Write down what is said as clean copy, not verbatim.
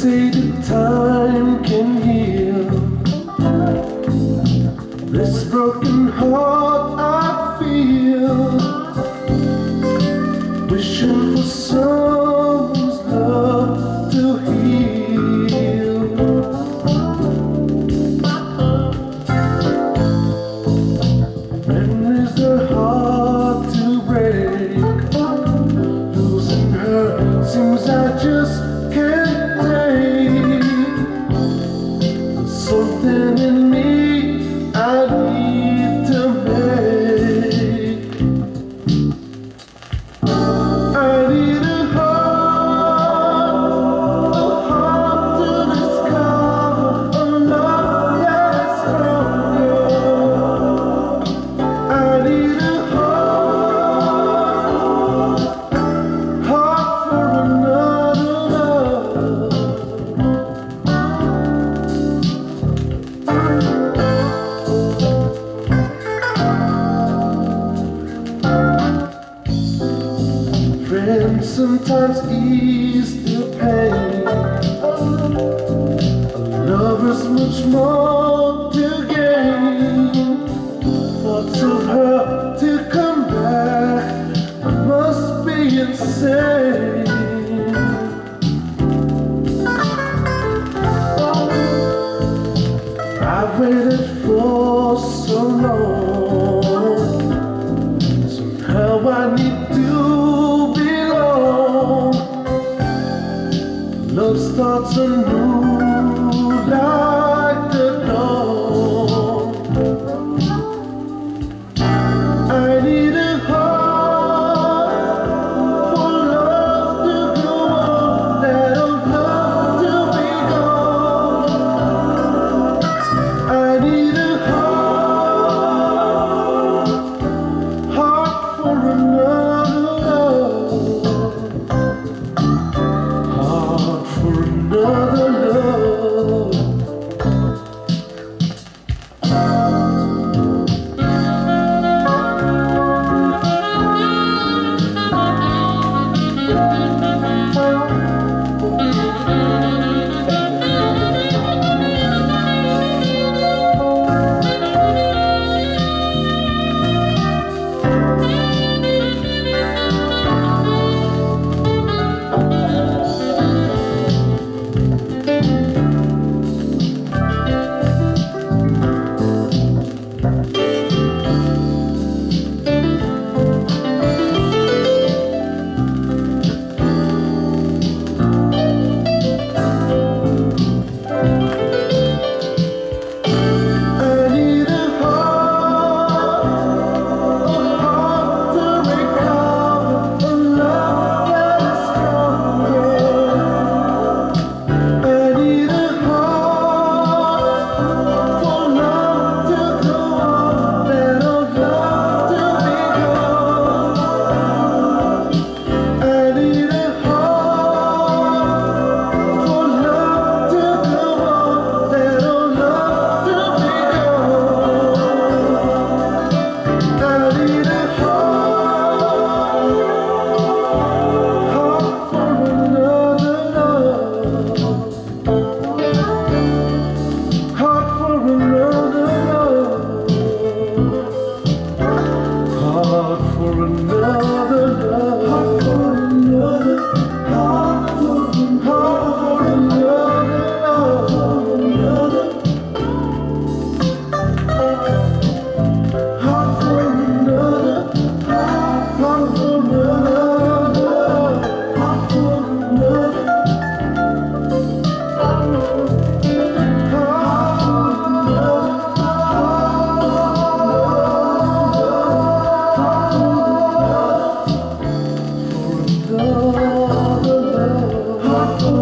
say that time can heal this broken heart I feel, wishing for someone's love to heal. Memories are hard to break, losing her seems I just can't take. There's something in me I need to make. I need a heart to discover a love that's stronger. I need a heart for another love. Friends sometimes ease the pain. A lover's much more to gain. Thoughts of her to come back must be insane. I've waited for so long. Somehow I need to belong. Love starts anew like the dawn. I need a heart for love to go on, that old love to be gone. I need a heart for another love, heart for another love. Heart